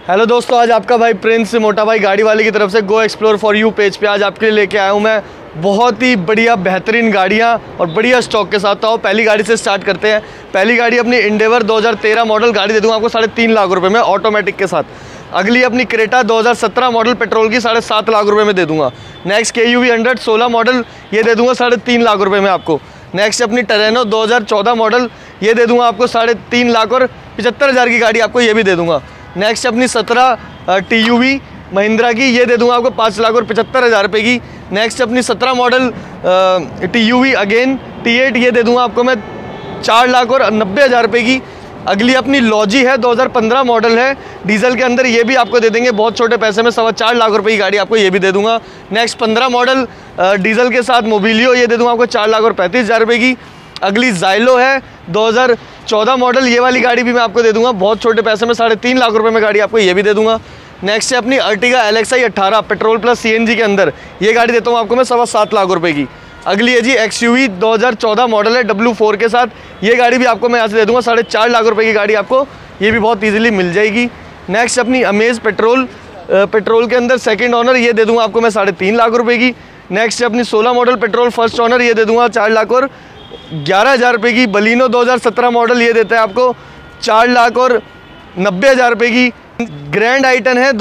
Hello दोस्तों, आज आपका भाई प्रिंस मोटा भाई गाड़ी वाले की तरफ से go explore for you page पे आज आपके लिए लेके आया हूँ मैं बहुत ही बढ़िया बेहतरीन गाड़ियाँ और बढ़िया स्टॉक के साथ। आओ पहली गाड़ी से स्टार्ट करते हैं। पहली गाड़ी अपनी इंडेवर 2013 मॉडल गाड़ी दे दूँगा आपको 3.5 लाख रुपये में ऑटोमेटिक के साथ। अगली अपनी क्रेटा 2017 मॉडल पेट्रोल की 7.5 लाख रुपये में दे दूँगा। नेक्स्ट KUV 100 16 मॉडल ये दे दूँगा 3.5 लाख रुपये में आपको। नेक्स्ट अपनी टरेनो 2014 मॉडल ये दे दूँगा आपको 3.5 लाख और 75 हज़ार की गाड़ी आपको ये भी दे दूँगा। नेक्स्ट अपनी 17 TUV महिंद्रा की ये दे दूँगा आपको 5 लाख और 75 हज़ार रुपये की। नेक्स्ट अपनी 17 मॉडल TUV अगेन T8 ये दे दूँगा आपको मैं 4 लाख और 90 हज़ार रुपये की। अगली अपनी लॉजी है 2015 मॉडल है डीजल के अंदर ये भी आपको दे देंगे बहुत छोटे पैसे में 4.25 लाख रुपये की गाड़ी आपको ये भी दे दूँगा। नेक्स्ट 15 मॉडल डीजल के साथ मोबिलियो ये दे दूँगा आपको 4 लाख और 35 हज़ार रुपये की। अगली जाइलो है 2014 मॉडल ये वाली गाड़ी भी मैं आपको दे दूंगा बहुत छोटे पैसे में 3.5 लाख रुपए में गाड़ी आपको ये भी दे दूंगा। नेक्स्ट है अपनी Ertiga LXi 18 petrol plus CNG के अंदर ये गाड़ी देता हूँ आपको मैं 7.25 लाख रुपए की। अगली है जी XUV 2014 मॉडल है W4 के साथ ये गाड़ी भी आपको मैं यहाँ से दे दूँगा 4.5 लाख रुपये की गाड़ी आपको ये भी बहुत ईजिली मिल जाएगी। नेक्स्ट अपनी अमेज पेट्रोल के अंदर सेकेंड ऑनर ये दे दूँगा आपको मैं 3.5 लाख रुपये की। नेक्स्ट अपनी 16 मॉडल पेट्रोल फर्स्ट ऑनर ये दे दूँगा 4 लाख और 11 हज़ार रुपये की। बलिनो 2017 मॉडल ये देता है आपको 4 लाख और 90 हज़ार रुपये की। ग्रैंड आइटन है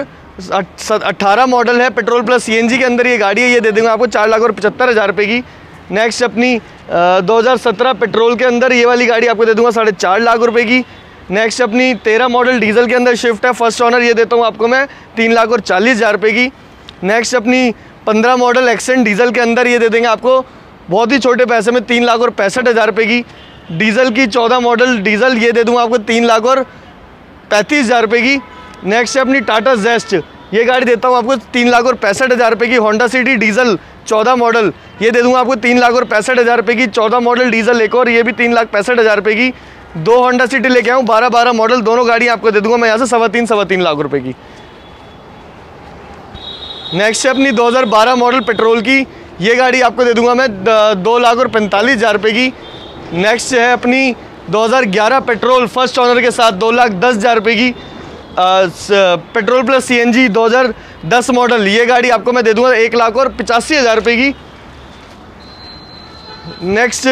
2018 मॉडल है पेट्रोल प्लस CNG के अंदर ये गाड़ी है ये दे देंगे आपको 4 लाख और 75 हज़ार रुपये की। नेक्स्ट अपनी 2017 पेट्रोल के अंदर ये वाली गाड़ी आपको दे दूंगा 4.5 लाख रुपये की। नेक्स्ट अपनी 13 मॉडल डीजल के अंदर शिफ्ट है फर्स्ट ऑनर ये देता हूँ आपको मैं 3 लाख और 40 हज़ार रुपये की। नेक्स्ट अपनी 15 मॉडल एक्सेंट डीजल के अंदर ये दे देंगे आपको बहुत ही छोटे पैसे में 3 लाख और 65 हज़ार रुपये की। डीजल की 14 मॉडल डीजल ये दे दूंगा आपको 3 लाख और 35 हज़ार रुपये की। नेक्स्ट है अपनी टाटा जेस्ट ये गाड़ी देता हूँ आपको 3 लाख और 65 हज़ार रुपये की। होंडा सिटी डीजल 14 मॉडल ये दे दूंगा आपको 3 लाख और 65 हज़ार रुपये की। 14 मॉडल डीजल एक और ये भी 3 लाख 65 हज़ार रुपये की। 2 होंडा सिटी लेके आऊँ 12 मॉडल दोनों गाड़ी आपको दे दूंगा मैं यहाँ से 3.5 लाख रुपये की। नेक्स्ट है अपनी 2012 मॉडल पेट्रोल की ये गाड़ी आपको दे दूंगा मैं 2 लाख और 45 हज़ार रुपये की। नेक्स्ट है अपनी 2011 पेट्रोल फर्स्ट ऑनर के साथ 2 लाख 10 हज़ार रुपये की। पेट्रोल प्लस CNG 2010 मॉडल ये गाड़ी आपको मैं दे दूंगा 1 लाख और 85 हज़ार रुपये की। नेक्स्ट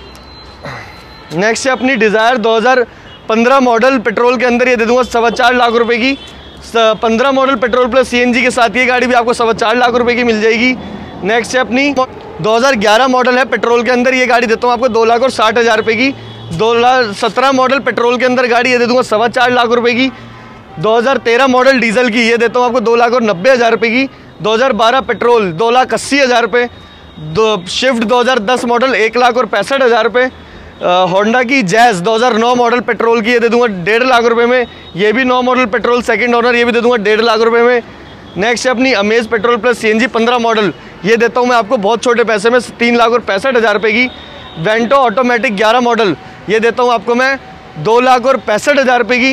है अपनी डिज़ायर 2015 मॉडल पेट्रोल के अंदर ये दे दूंगा 4.25 लाख रुपये की। 15 मॉडल पेट्रोल प्लस CNG के साथ ये गाड़ी भी आपको 4.25 लाख रुपये की मिल जाएगी। नेक्स्ट है अपनी 2011 मॉडल है पेट्रोल के अंदर ये गाड़ी देता हूँ आपको 2 लाख और 60 हज़ार रुपये की। 2017 मॉडल पेट्रोल के अंदर गाड़ी ये दे दूँगा 4.25 लाख रुपये की। 2013 मॉडल डीजल की ये देता हूँ आपको 2 लाख और 90 हज़ार रुपये की। 2012 पेट्रोल 2 लाख 80 हज़ार रुपये। शिफ्ट 2010 मॉडल 1 लाख और 65 हज़ार रुपये। होंडा की जैज़ 2009 मॉडल पेट्रोल की ये दे दूँगा 1.5 लाख रुपये में। ये भी 9 मॉडल पेट्रोल सेकेंड ऑनर ये भी दे दूँगा 1.5 लाख रुपये में। नेक्स्ट है अपनी Amaze petrol plus CNG 15 model ये देता हूँ मैं आपको बहुत छोटे पैसे में 3 लाख और 65 हज़ार रुपये की। वेंटो ऑटोमेटिक 11 मॉडल ये देता हूँ आपको मैं 2 लाख और 65 हज़ार रुपये की।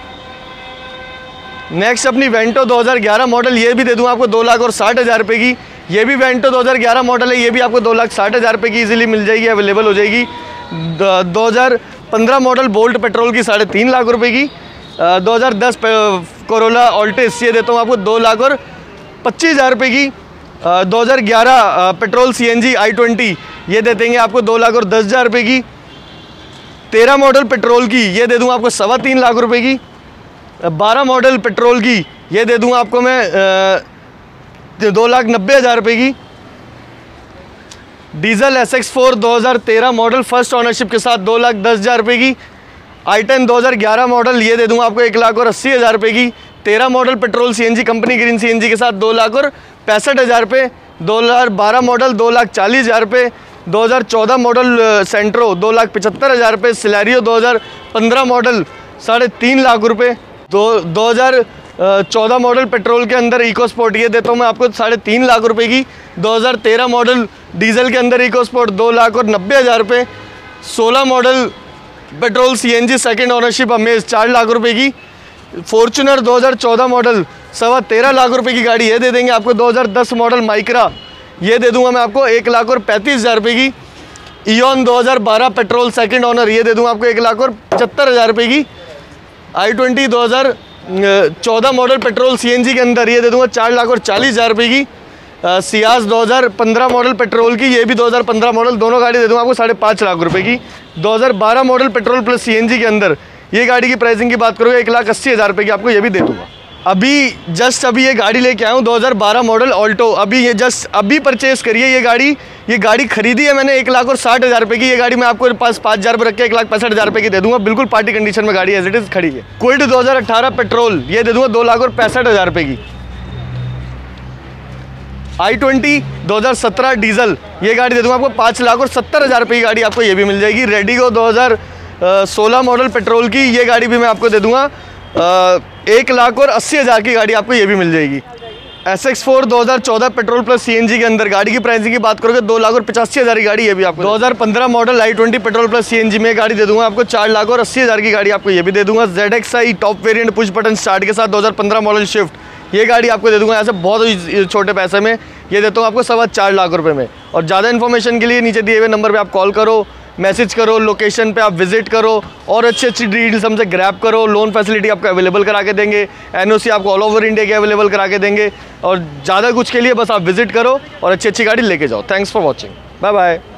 नेक्स्ट अपनी वेंटो 2011 मॉडल ये भी दे दूँगा आपको 2 लाख और 60 हज़ार रुपये की। ये भी वेंटो 2011 मॉडल है ये भी आपको 2 लाख 60 हज़ार रुपये की ईजिली मिल जाएगी अवेलेबल हो जाएगी। 2015 मॉडल बोल्ट पेट्रोल की 3.5 लाख रुपये की। 2010 कोरोला ऑल्टिस ये देता हूँ आपको 2 लाख और 25 हज़ार रुपये की। 2011 पेट्रोल CNG i20 ये दे देंगे आपको 2 लाख और 10 हज़ार रुपये की। 13 मॉडल पेट्रोल की ये दे दूँगा आपको 3.25 लाख रुपये की। 12 मॉडल पेट्रोल की ये दे दूँगा आपको मैं 2 लाख 90 हज़ार रुपये की। Diesel SX4 2013 model first ownership के साथ 2 लाख 10 हज़ार रुपये की। i10 2011 मॉडल ये दे दूँगा आपको 1 लाख और 80 हज़ार रुपये की। 13 model petrol CNG company green CNG के साथ 2 लाख और 65 हज़ार रुपये। 2012 मॉडल 2 लाख 40 हज़ार रुपये। 2014 मॉडल सेंट्रो 2 लाख 75 हज़ार रुपये। सिलेरियो 2015 मॉडल 3.5 लाख रुपये। 2014 मॉडल पेट्रोल के अंदर इको स्पोर्ट ये देता हूँ मैं आपको 3.5 लाख रुपये की। 2013 मॉडल डीजल के अंदर इको स्पोर्ट 2 लाख और 90 हज़ार रुपये। 16 model petrol CNG second ownership Amaze 4 lakh रुपये की। फॉर्च्यूनर 2014 मॉडल 13.25 लाख रुपये की गाड़ी ये दे देंगे आपको। 2010 मॉडल माइक्रा ये दे दूंगा मैं आपको 1 लाख और 35 हज़ार रुपये की। ईऑन 2012 पेट्रोल सेकंड ओनर ये दे दूंगा आपको 1,75,000 रुपये की। i20 14 मॉडल पेट्रोल CNG के अंदर ये दे दूंगा 4,40,000 रुपये की। सियाज 2015 मॉडल पेट्रोल की, ये भी 2015 मॉडल, दोनों गाड़ी दे दूंगा आपको 5.5 लाख रुपए की। 2012 मॉडल पेट्रोल प्लस CNG के अंदर ये गाड़ी की प्राइसिंग की बात करोगे 1,80,000 रुपये की आपको ये भी दे दूंगा। अभी ये गाड़ी लेके आया हूँ 2012 मॉडल ऑल्टो, अभी ये अभी परचेस करिए ये गाड़ी खरीदी है मैंने 1,60,000 रुपये की। ये गाड़ी मैं आपको पास 5,000 रुपये रख के 1,65,000 रुपये की दे दूंगा, बिल्कुल पार्टी कंडीशन में गाड़ी एज इट इज़ खड़ी है। क्विड 2018 पेट्रोल ये दे दूंगा 2,65,000 रुपये की। i20 2017 डीजल ये गाड़ी दे दूंगा आपको 5,70,000 रुपये की गाड़ी आपको ये भी मिल जाएगी। रेडिगो 2016 मॉडल पेट्रोल की ये गाड़ी भी मैं आपको दे दूंगा 1,80,000 की गाड़ी आपको ये भी मिल जाएगी। SX4 2014 पेट्रोल प्लस CNG के अंदर गाड़ी की प्राइसिंग की बात करोगे 2,85,000 की गाड़ी ये भी आपको। 2015 model i20 petrol plus CNG में गाड़ी दे दूंगा आपको 4,80,000 की गाड़ी आपको ये भी दे दूंगा। ZXi top variant push button start के साथ 2015 मॉडल स्विफ्ट ये गाड़ी आपको दे दूंगा ऐसे बहुत ही छोटे पैसे में, ये देता हूँ आपको 4.25 लाख रुपए में। और ज़्यादा इन्फॉर्मेशन के लिए नीचे दिए हुए नंबर पे आप कॉल करो, मैसेज करो, लोकेशन पे आप विजिट करो और अच्छी डील्स हमसे ग्रैब करो। लोन फैसिलिटी आपको अवेलेबल करा के देंगे, NOC आपको ऑल ओवर इंडिया के अवेलेबल करा के देंगे। और ज़्यादा कुछ के लिए बस आप विजिट करो और अच्छी गाड़ी लेके जाओ। Thanks for watching, bye bye.